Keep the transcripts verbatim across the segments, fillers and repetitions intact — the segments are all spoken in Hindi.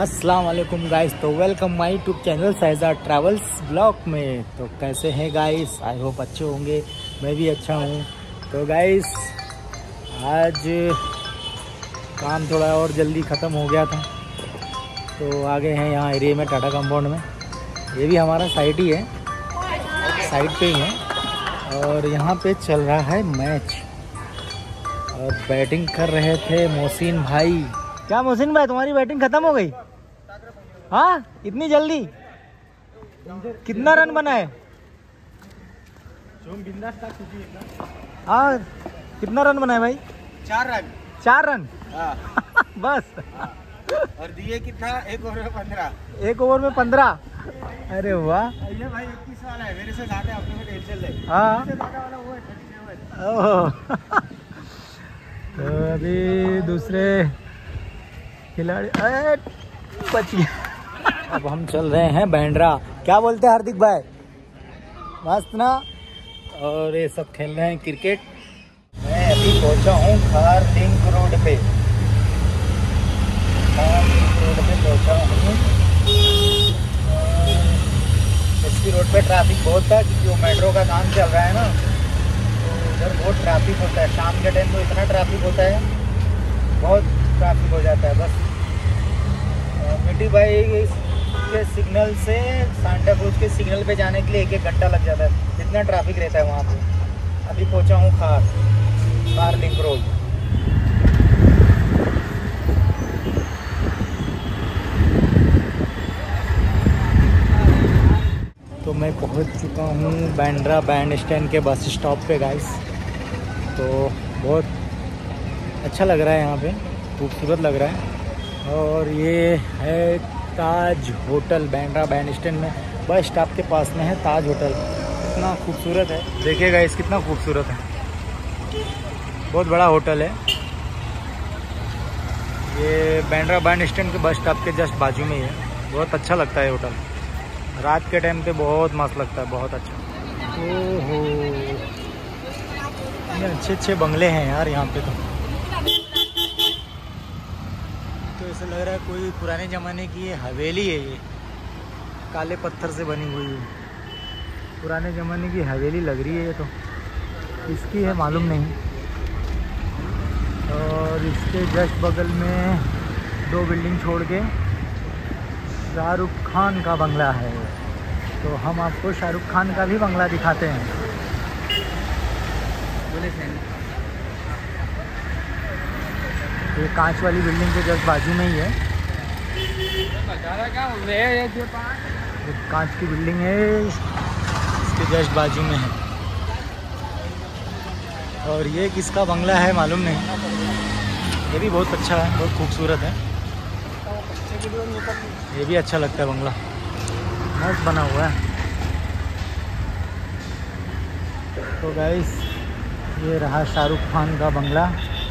अस्सलाम वालेकुम गाइस, तो welcome my to channel Shahzad Travels blog में। तो कैसे हैं गाइस? आई होप अच्छे होंगे, मैं भी अच्छा हूँ। तो गाइस आज काम थोड़ा और जल्दी ख़त्म हो गया था, तो आ गए हैं यहाँ एरिया में टाटा कंपाउंड में। ये भी हमारा साइट ही है, साइट पे ही है। और यहाँ पे चल रहा है मैच और बैटिंग कर रहे थे मोहसिन भाई। क्या मोहसिन भाई, तुम्हारी बैटिंग खत्म हो गई? हाँ, इतनी जल्दी? कितना रन बना है? हाँ, कितना रन बना है भाई? चार रन। चार रन? बस। और दिए कितना? एक ओवर में पंद्रह। एक ओवर में पंद्रह? अरे वाह। ये भाई इक्कीस वाला है, मेरे से ज्यादा अपने में टेंशन ले। हाँ, वाला वो है सैंतालीस। तो अभी दूसरे खिलाड़ी बच गया। अब हम चल रहे हैं बैंड्रा। क्या बोलते हैं हार्दिक भाई? मस्त ना? और ये सब खेल रहे हैं क्रिकेट। मैं अभी पहुंचा हूँ खार लिंक रोड पे। खार लिंक रोड पे पहुंचा हूँ। इसकी रोड पे ट्रैफिक बहुत था क्योंकि वो मेट्रो का काम चल रहा है ना, तो उधर बहुत ट्रैफिक होता है। शाम के टाइम तो इतना ट्रैफिक होता है, बहुत ट्रैफिक हो जाता है। बस मिट्टी भाई के सिग्नल से सांता क्रूज के सिग्नल पे जाने के लिए एक एक घंटा लग जाता है, इतना ट्रैफिक रहता है वहाँ पे। अभी पहुँचा हूँ खार खार लिंक रोड। तो मैं पहुँच चुका हूँ बैंड्रा बैंड स्टैंड के बस स्टॉप पे गाइस। तो बहुत अच्छा लग रहा है यहाँ पे, खूबसूरत लग रहा है। और ये है ताज होटल, बैंड्रा बैंड स्टैंड में बस स्टॉप के पास में है ताज होटल। कितना खूबसूरत है, देखिएगा इस कितना खूबसूरत है, बहुत बड़ा होटल है। ये बैंड्रा बैंड स्टैंड के बस स्टॉप के जस्ट बाजू में ही है। बहुत अच्छा लगता है होटल, रात के टाइम पे बहुत मस्त लगता है, बहुत अच्छा। ओहो, ये अच्छे अच्छे बंगले हैं यार यहाँ पे। तो तो ऐसा लग रहा है कोई पुराने ज़माने की ये हवेली है, ये काले पत्थर से बनी हुई है, पुराने ज़माने की हवेली लग रही है ये। तो इसकी है मालूम नहीं। और इसके जस्ट बगल में दो बिल्डिंग छोड़ के शाहरुख खान का बंगला है, तो हम आपको शाहरुख खान का भी बंगला दिखाते हैं। ये कांच वाली बिल्डिंग के जस्ट बाजू में ही है। ये कांच की बिल्डिंग है, इसके जस्ट बाजू में है। और ये किसका बंगला है मालूम नहीं। ये भी बहुत अच्छा है, बहुत खूबसूरत है। ये भी अच्छा लगता है बंगला, मस्त बना हुआ है। तो गाइस ये रहा शाहरुख खान का बंगला।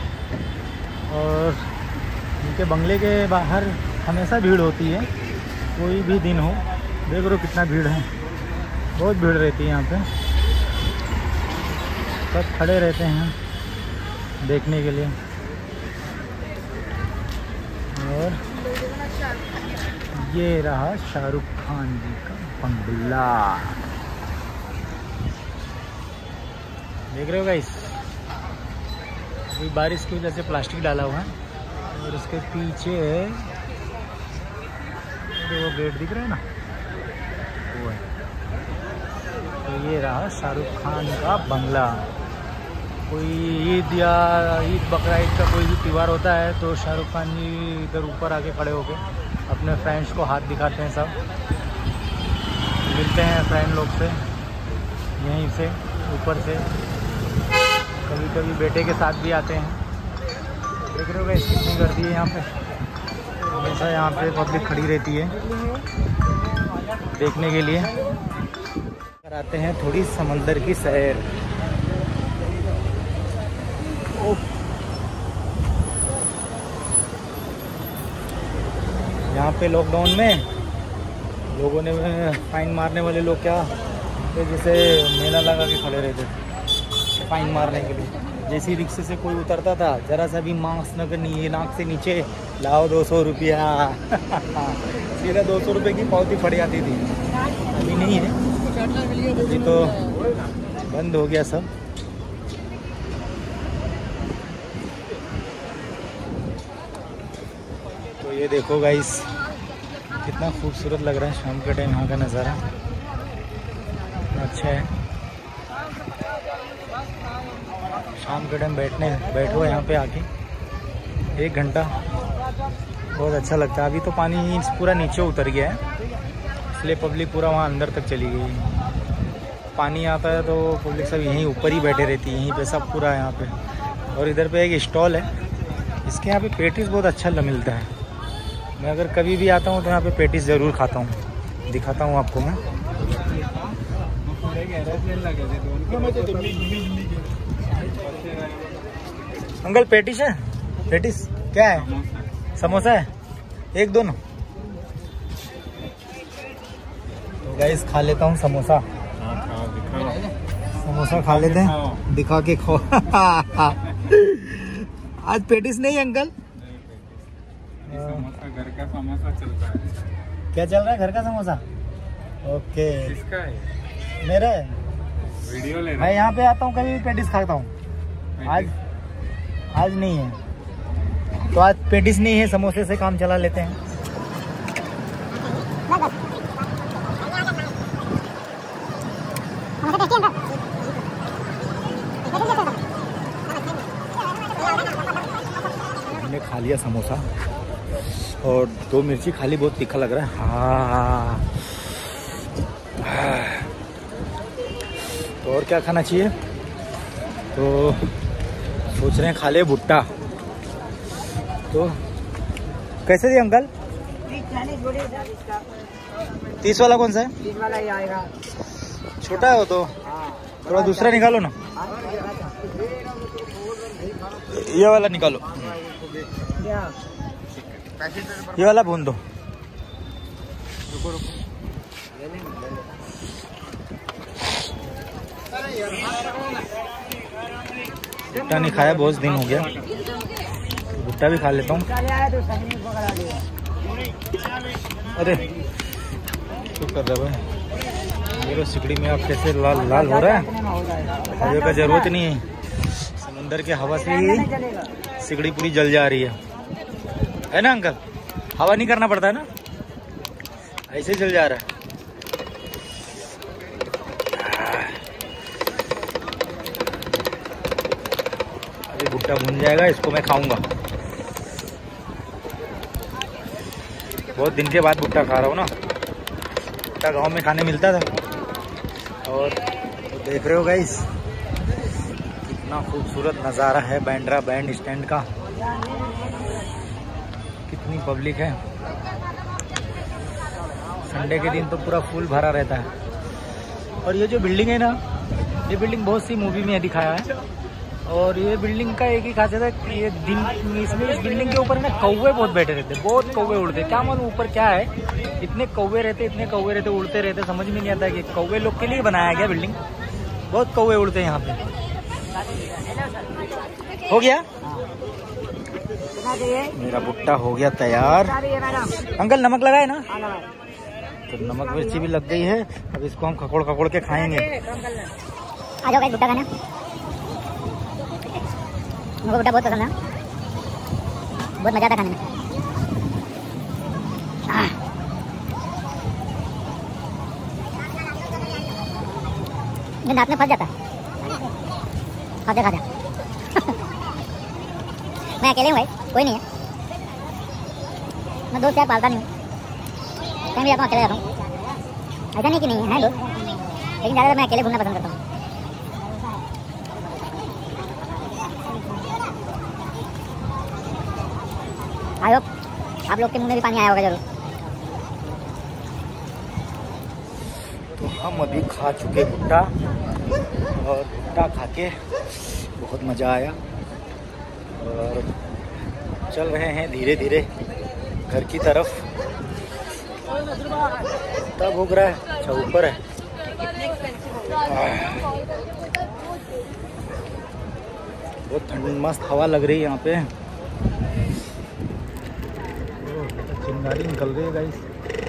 और इनके बंगले के बाहर हमेशा भीड़ होती है, कोई भी दिन हो। देख लो कितना भीड़ है, बहुत भीड़ रहती है यहाँ पे। सब खड़े रहते हैं देखने के लिए। और ये रहा शाहरुख खान जी का बंगला, देख रहे हो गाइस। अभी बारिश की वजह से प्लास्टिक डाला हुआ है। और उसके पीछे है वो गेट दिख रहा है ना, वो है। तो ये रहा शाहरुख खान का बंगला। कोई ईद या ईद बकरा ईद का कोई भी त्यौहार होता है तो शाहरुख खान जी इधर ऊपर आके खड़े होके अपने फ्रेंड्स को हाथ दिखाते हैं, सब मिलते हैं फ्रेंड लोग से यहीं से ऊपर से। कभी कभी बेटे के साथ भी आते हैं। देख रहे हो गाइस कितनी गर्दी है यहाँ पे, हमेशा यहाँ पे पब्लिक खड़ी रहती है देखने के लिए। कराते हैं थोड़ी समंदर की सैर। यहाँ पे लॉकडाउन में लोगों ने फाइन मारने वाले लोग क्या तो जैसे मेला लगा के खड़े रहते थे फाइन मारने के लिए। जैसे ही रिक्शे से कोई उतरता था, जरा सा भी मास्क न करनी, ये नाक से नीचे लाओ दो सौ रुपया। सीधा दो सौ रुपये की पावती फट जाती थी, अभी नहीं है, अभी तो बंद हो गया सब। तो ये देखो गाइस, कितना खूबसूरत लग रहा है शाम के टाइम यहाँ का नज़ारा, अच्छा है। शाम के टाइम बैठने बैठो यहाँ पे आके एक घंटा, बहुत अच्छा लगता है। अभी तो पानी पूरा नीचे उतर गया है, इसलिए पब्लिक पूरा वहाँ अंदर तक चली गई। पानी आता है तो पब्लिक सब यहीं ऊपर ही बैठे रहती है, यहीं पे सब पूरा यहाँ पे। और इधर पे एक स्टॉल है, इसके यहाँ पे पेटिस बहुत अच्छा मिलता है। मैं अगर कभी भी आता हूँ तो यहाँ पे पेटिस ज़रूर खाता हूँ, दिखाता हूँ आपको मैं। अंकल पेटिस है? पेटिस क्या है? समोसा है? एक दोनों। तो गाइस खा लेता हूँ समोसा। समोसा खा लेते हैं, दिखा के खो। आज पेटिस नहीं अंकल? समोसा घर का समोसा चलता है। क्या चल रहा है? घर का समोसा। ओके, किसका है? मेरा है। वीडियो ले रहा। मैं यहाँ पे आता हूँ, कभी भी पेटिस खाता हूँ। आज आज नहीं है, तो आज पेटिस नहीं है, समोसे से काम चला लेते हैं। हमने खा लिया समोसा और दो मिर्ची खा ली, बहुत तीखा लग रहा है। हाँ, तो और क्या खाना चाहिए? तो सोच रहे हैं खा ले भुट्टा। तो कैसे दिए अंकल? तीस वाला कौन सा है? तीस वाला ही आएगा। छोटा है वो तो, थोड़ा दूसरा निकालो ना, ये वाला निकालो, ये वाला भून दो। रुको रुको, भुट्टा नहीं खाया, बहुत दिन हो गया, भुट्टा भी खा लेता हूँ। अरे क्यों कर रहे भाई, मेरे सिकड़ी में आप कैसे लाल लाल हो रहा है? हवा का जरूरत नहीं है, समंदर की हवा से ही सिकड़ी पूरी जल जा रही है, है ना अंकल? हवा नहीं करना पड़ता है ना, ऐसे जल जा रहा है। अभी भुट्टा भून जाएगा, इसको मैं खाऊंगा। बहुत दिन के बाद भुट्टा खा रहा हूँ ना, भुट्टा गांव में खाने मिलता था। और तो देख रहे हो गाइस, कितना खूबसूरत नज़ारा है बांद्रा बैंड स्टैंड का, कितनी पब्लिक है। संडे के दिन तो पूरा फुल भरा रहता है। और ये जो बिल्डिंग है ना, ये बिल्डिंग बहुत सी मूवी में दिखाया है। और ये बिल्डिंग का एक ही खासियत है कि ये दिन इसमें इस बिल्डिंग के ऊपर ना कौवे बहुत बैठे रहते हैं, बहुत कौवे उड़ते। क्या मालूम ऊपर क्या है, इतने कौवे रहते इतने कौवे रहते उड़ते रहते, समझ में नहीं आता कि कौवे लोग के लिए बनाया गया बिल्डिंग। बहुत कौवे उड़ते हैं यहाँ पे। हो गया मेरा भुट्टा, हो गया तैयार। अंकल नमक लगाए ना? तो नमक मिर्ची भी लग गई है। अब इसको हम खकोड़ खकोड़ के खाएंगे। आ जाओ भुट्टा खाना, मुझे भुट्टा बहुत पसंद है, बहुत मजा आता खाने में। दांत में फंस जाता है खाते खाते। मैं अकेले हूँ भाई, कोई नहीं है, मैं दोस्त यार पालता नहीं हूँ, कहीं भी जाता हूँ अकेले जाता हूँ। ऐसा नहीं कि नहीं है दोस्त, लेकिन ज़्यादातर मैं अकेले घूमना पसंद करता हूँ। आई होप आप लोग के मुंह में भी पानी आया होगा जरूर। तो हम अभी खा चुके भुट्टा, और भुट्टा खा के बहुत मज़ा आया। और चल रहे हैं धीरे धीरे घर की तरफ। तब भूख रहा है, अच्छा ऊपर है। बहुत ठंडी मस्त हवा लग रही है यहाँ पे। चिंगारी निकल रही है गाइस।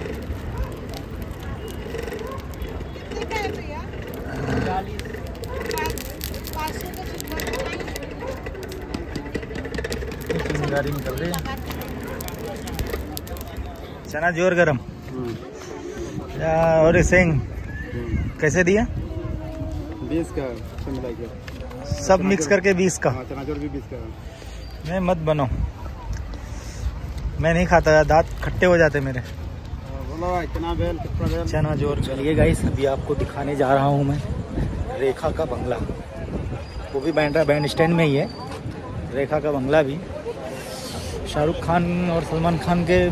चिंगारी निकल रही है। चना जोर गरम और सिंह कैसे दिया? बीस का सब मिला के, सब मिक्स करके बीस का। हाँ, चना जोर भी बीस का। मैं मत बनो, मैं नहीं खाता, दांत खट्टे हो जाते मेरे। बोलो चना बेल, बेल। चना जोर। चलिए गाइस, अभी आपको दिखाने जा रहा हूँ मैं रेखा का बंगला। वो भी बैंड्रा बैंड स्टैंड में ही है। रेखा का बंगला भी शाहरुख खान और सलमान खान के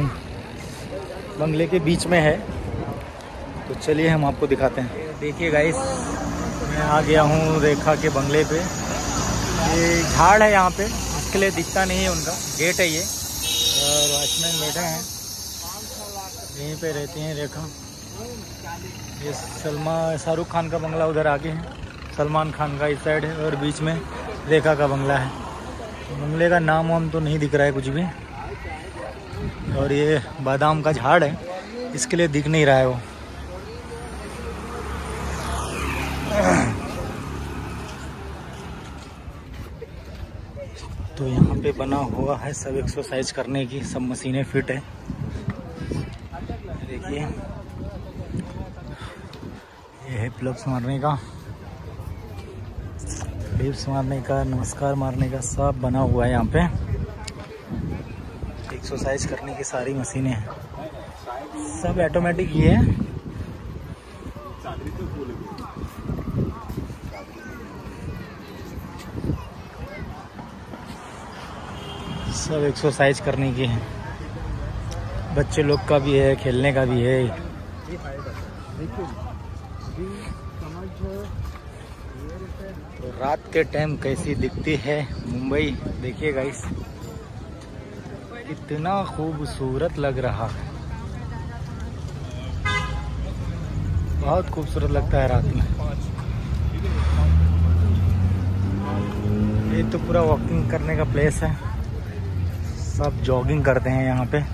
बंगले के बीच में है। तो चलिए हम आपको दिखाते हैं। देखिए गाइस, मैं आ गया हूँ रेखा के बंगले पे। ये झाड़ है यहाँ पे, इसके लिए दिखता नहीं है उनका गेट है ये, और वॉचमैन बैठे हैं यहीं पे रहती हैं रेखा। ये सलमान शाहरुख खान का बंगला उधर आगे है, सलमान खान का इस साइड है, और बीच में रेखा का बंगला है। बंगले का नाम वाम तो नहीं दिख रहा है कुछ भी, और ये बादाम का झाड़ है, इसके लिए दिख नहीं रहा है वो। तो यहाँ पे बना हुआ है सब एक्सरसाइज करने की, सब मशीनें फिट है। देखिए ये है प्लग्स मारने का, डिप्स मारने का, नमस्कार मारने का, सब बना हुआ है यहाँ पे। एक्सरसाइज करने की सारी मशीनें हैं, सब ऑटोमेटिक ही है। सब एक्सरसाइज करने की है, बच्चे लोग का भी है, खेलने का भी है। तो रात के टाइम कैसी दिखती है मुंबई, देखिए गाइस, कितना खूबसूरत लग रहा है, बहुत खूबसूरत लगता है रात में। ये तो पूरा वॉकिंग करने का प्लेस है, सब जॉगिंग करते हैं यहाँ पे।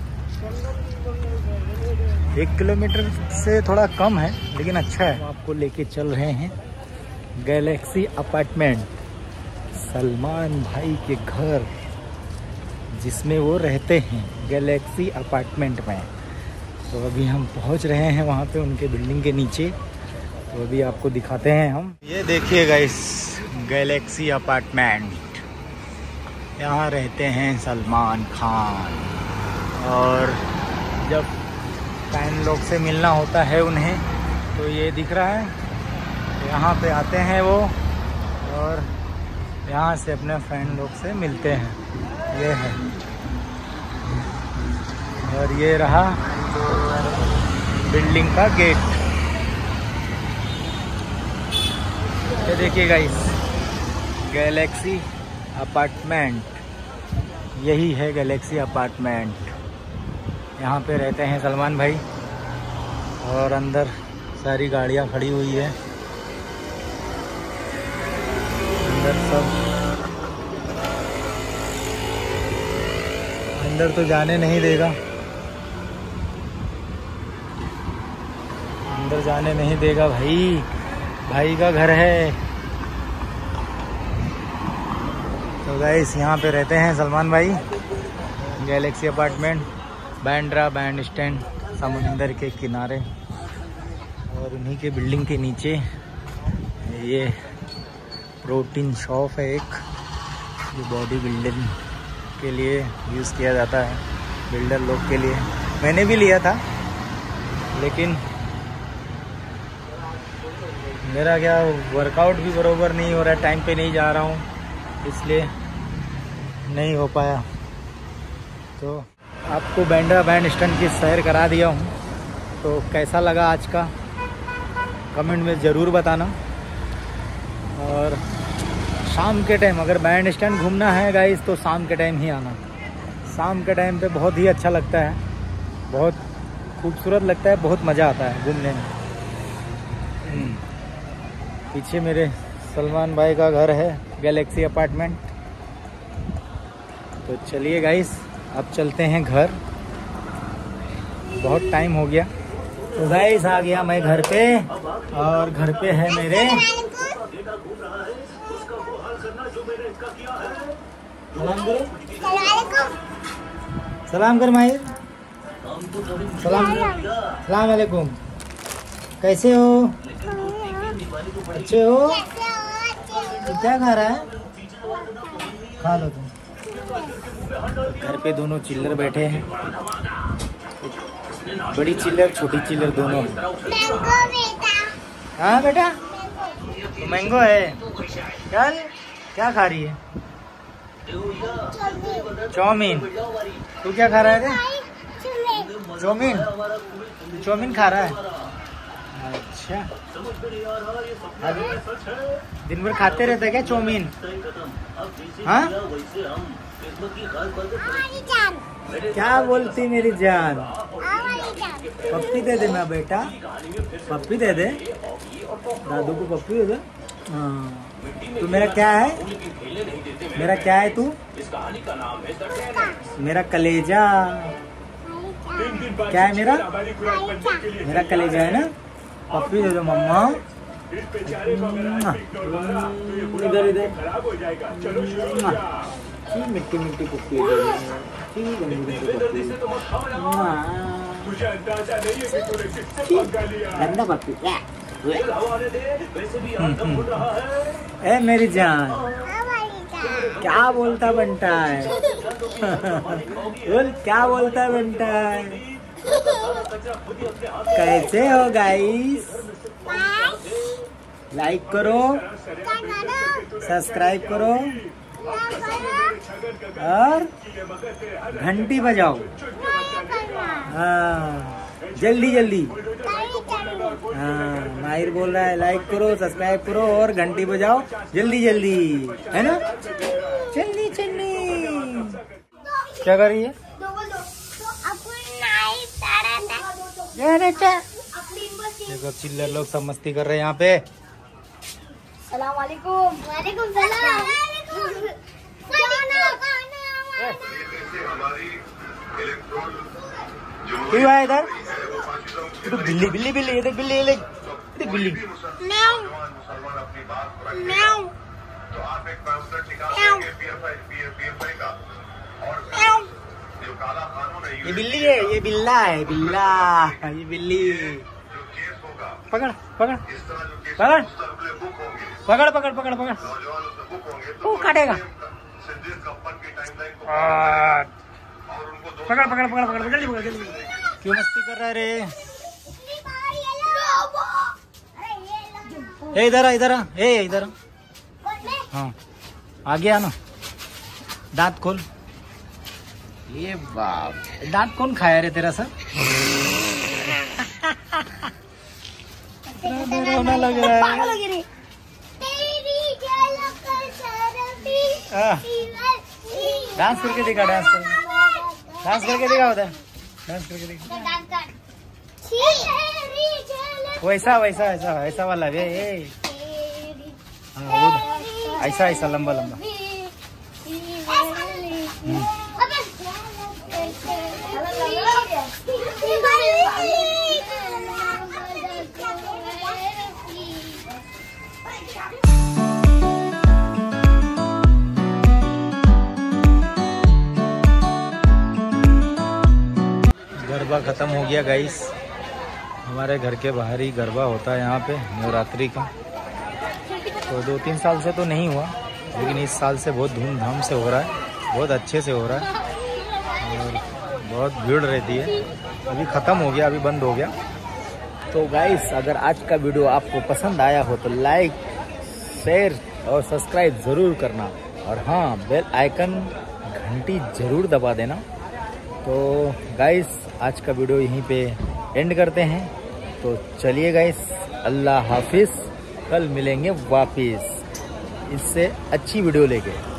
एक किलोमीटर से थोड़ा कम है लेकिन अच्छा है। आपको लेके चल रहे हैं गैलेक्सी अपार्टमेंट, सलमान भाई के घर जिसमें वो रहते हैं, गैलेक्सी अपार्टमेंट में। तो अभी हम पहुंच रहे हैं वहाँ पे उनके बिल्डिंग के नीचे, तो अभी आपको दिखाते हैं हम। ये देखिए गाइस, गैलेक्सी अपार्टमेंट, यहाँ रहते हैं सलमान खान। और जब फैन लोग से मिलना होता है उन्हें, तो ये दिख रहा है, यहाँ पे आते हैं वो और यहाँ से अपने फैन लोग से मिलते हैं। ये है, और ये रहा बिल्डिंग का गेट। ये देखिए गाइस, गैलेक्सी अपार्टमेंट, यही है गैलेक्सी अपार्टमेंट। यहाँ पे रहते हैं सलमान भाई, और अंदर सारी गाड़ियाँ खड़ी हुई है, अंदर सब। अंदर तो जाने नहीं देगा, अंदर जाने नहीं देगा भाई, भाई का घर है। तो गाइस, यहाँ पे रहते हैं सलमान भाई, Galaxy apartment, Bandra Bandstand, समुंदर के किनारे। और उन्हीं के बिल्डिंग के नीचे ये प्रोटीन शॉप है एक, जो बॉडी बिल्डिंग के लिए यूज़ किया जाता है, बिल्डर लोग के लिए। मैंने भी लिया था, लेकिन मेरा क्या वर्कआउट भी बरोबर नहीं हो रहा है, टाइम पे नहीं जा रहा हूँ, इसलिए नहीं हो पाया। तो आपको बैंड्रा बैंड स्टैंड की सैर करा दिया हूँ, तो कैसा लगा आज का कमेंट में ज़रूर बताना। और शाम के टाइम अगर बैंड स्टैंड घूमना है गाइस, तो शाम के टाइम ही आना। शाम के टाइम पे बहुत ही अच्छा लगता है, बहुत खूबसूरत लगता है, बहुत मज़ा आता है घूमने में। पीछे मेरे सलमान भाई का घर है, गैलेक्सी अपार्टमेंट। तो चलिए गाइस, अब चलते हैं घर। बहुत टाइम हो गया। तो गाइस आ गया मैं घर पे, और घर पे है मेरे सलाम करो, सलाम कर माहिर, सलाम सलाम अलैकुम। कैसे हो? अच्छे हो? तो क्या खा रहा है? खा लो तुम। घर पे दोनों चिल्लर बैठे हैं, बड़ी चिल्लर छोटी चिल्लर दोनों। हाँ बेटा, तो मैंगो है। चल, क्या खा रही है? चाउमीन। तू क्या खा रहा है? चाउमीन। चाउमीन खा रहा है? अच्छा, दिन भर खाते रहते क्या चाउमीन? हाँ, क्या बोलती मेरी जान? पप्पी दे दे ना बेटा, पप्पी दे दे, दादू को पप्पी दे दे। हाँ, तू मेरा क्या है? मेरा क्या है तू? मेरा कलेजा। क्या है मेरा? मेरा कलेजा है ना। पप्पी दे दो मम्मा। इधर इधर मिट्टी मिट्टी पप्पी दे गंदा पप्पी। ए मेरी जान, क्या बोलता बनता है? बोल, क्या बोलता बनता है? कैसे हो गाइस? लाइक करो, सब्सक्राइब करो और घंटी बजाओ। हाँ, जल्दी जल्दी। हाँ, माहिर बोल रहा है लाइक करो, सब्सक्राइब करो और घंटी बजाओ जल्दी जल्दी, है ना? जल्दी जल्दी। क्या कर रही है? देखो चिल्लर लोग सब मस्ती कर रहे हैं यहाँ पे। सलाम वालेकुम। वालेकुम सलाम। क्यों आया इधर? तो बिल्ली बिल्ली बिल्ली, ये देख बिल्ली, ये देख देख बिल्ली। म्याऊ म्याऊ ये बिल्ली है, ये बिल्ला है, बिल्ला, ये बिल्ली। पकड़ पकड़ पकड़ पकड़ पकड़ पकड़ पकड़, वो काटेगा। पकड़ पकड़ पकड़ पकड़ जल्दी पकड़ जल्दी। क्यों मस्ती कर रहा है रे? ए इधर आ, इधर आ, ए इधर आ। हाँ, आ गया ना। दांत खोल। ये बाप, दांत कौन खाया रे तेरा सर? रोना लग रहा है। डांस करके दिखा, डांस करके डांस करके दिखा उधर, डांस करके दिखा। वैसा वैसा ऐसा ऐसा वाला वे। हाँ, वो ऐसा ऐसा लंबा लंबा। गरबा खत्म हो गया गाइस। हमारे घर के बाहर ही गरबा होता है यहाँ पे नवरात्रि का। तो दो तीन साल से तो नहीं हुआ, लेकिन इस साल से बहुत धूमधाम से हो रहा है, बहुत अच्छे से हो रहा है और बहुत भीड़ रहती है। अभी ख़त्म हो गया, अभी बंद हो गया। तो गाइस, अगर आज का वीडियो आपको पसंद आया हो तो लाइक, शेयर और सब्सक्राइब ज़रूर करना, और हाँ, बेल आइकन घंटी ज़रूर दबा देना। तो गाइस, आज का वीडियो यहीं पे एंड करते हैं। तो चलिए गाइस, अल्लाह हाफिज़। कल मिलेंगे वापिस इससे अच्छी वीडियो लेके।